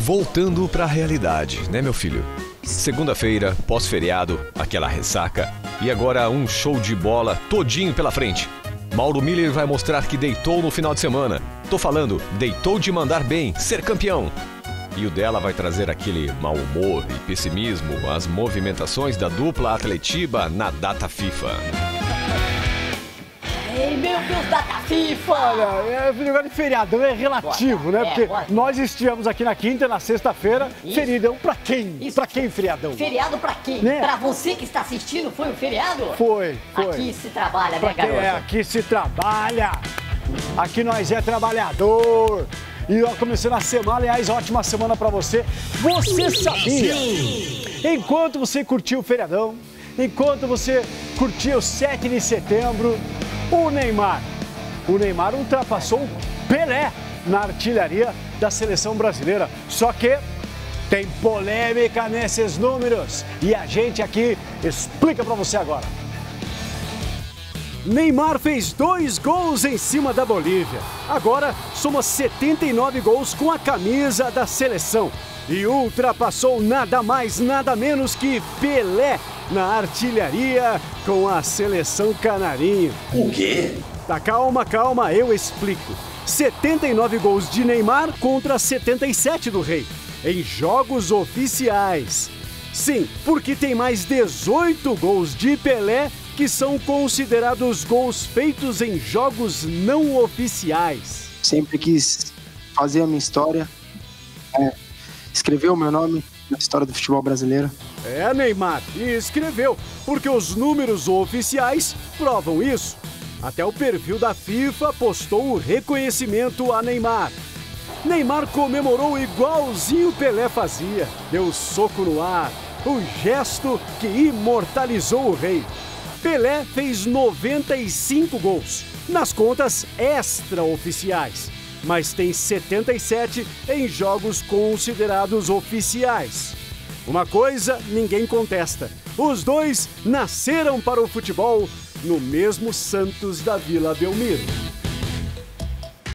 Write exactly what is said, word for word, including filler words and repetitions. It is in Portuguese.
Voltando para a realidade, né, meu filho? Segunda-feira, pós-feriado, aquela ressaca. E agora um show de bola todinho pela frente. Mauro Miller vai mostrar que deitou no final de semana. Tô falando, deitou de mandar bem, ser campeão. E o dela vai trazer aquele mau humor e pessimismo, as movimentações da dupla Atletiba na data FIFA. Ei, meu Deus, data FIFA! Olha, é, o negócio de feriadão é relativo, Boa, né? é, Porque boa. nós estivemos aqui na quinta e na sexta-feira. Feriadão pra quem? Isso. Pra quem feriadão? Feriado pra quem? Né? Pra você que está assistindo, foi um feriado? Foi, foi. Aqui se trabalha, Pra né, quem garoto? é, aqui se trabalha. Aqui nós é trabalhador. E ó, começando a semana, aliás, ótima semana pra você. Você sabia? Enquanto você curtiu o feriadão, enquanto você curtiu o sete de setembro, o Neymar, o Neymar ultrapassou o Pelé na artilharia da seleção brasileira. Só que tem polêmica nesses números e a gente aqui explica pra você agora. Neymar fez dois gols em cima da Bolívia. Agora soma setenta e nove gols com a camisa da seleção. E ultrapassou nada mais, nada menos que Pelé na artilharia com a seleção canarinho. O quê? Tá, calma, calma, eu explico. setenta e nove gols de Neymar contra setenta e sete do Rei, em jogos oficiais. Sim, porque tem mais dezoito gols de Pelé que são considerados gols feitos em jogos não oficiais. Sempre quis fazer a minha história, é, escrever o meu nome na história do futebol brasileiro. É, Neymar, e escreveu, porque os números oficiais provam isso. Até o perfil da FIFA postou o reconhecimento a Neymar. Neymar comemorou igualzinho Pelé fazia, deu soco no ar, o gesto que imortalizou o rei. Pelé fez noventa e cinco gols, nas contas extra-oficiais, mas tem setenta e sete em jogos considerados oficiais. Uma coisa ninguém contesta, os dois nasceram para o futebol no mesmo Santos da Vila Belmiro.